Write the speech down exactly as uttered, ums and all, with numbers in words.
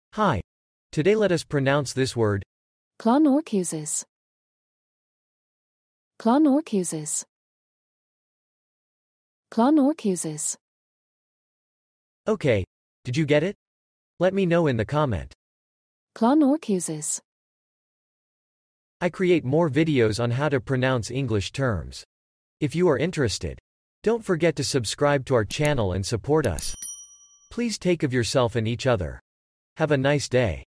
Hi. Today let us pronounce this word. Clonorchiases. Clonorchiases. Clonorchiases. Okay. Did you get it? Let me know in the comment. Clonorchiases. I create more videos on how to pronounce English terms. If you are interested, don't forget to subscribe to our channel and support us. Please take of yourself and each other. Have a nice day.